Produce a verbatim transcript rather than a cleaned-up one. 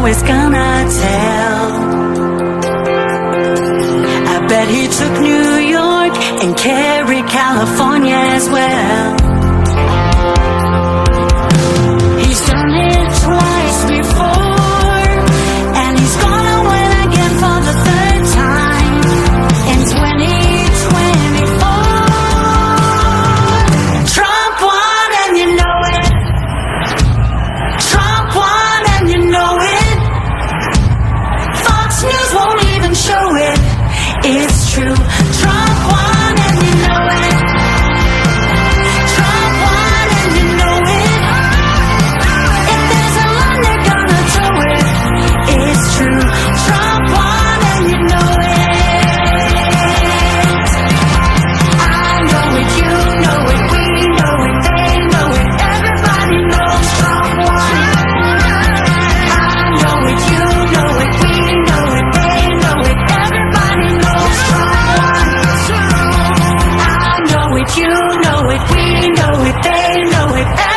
is gonna tell. I bet he took New York and carried California as well. He's done it twice before, and he's gonna win again for the third time in twenty twenty-four. Trump won and you know it. Trump won and you know it. Fox News won't even show it. It's true. Trump won and you know it. Trump won and you know it. If there's a line, they're gonna tow it. It's true. Trump won and you know it. I know it, you know it, we know it, they know it. Everybody knows Trump won. I know it, you know it, we know it, they know it. Everybody knows Trump won. I know it, you know it, we know it, they know it.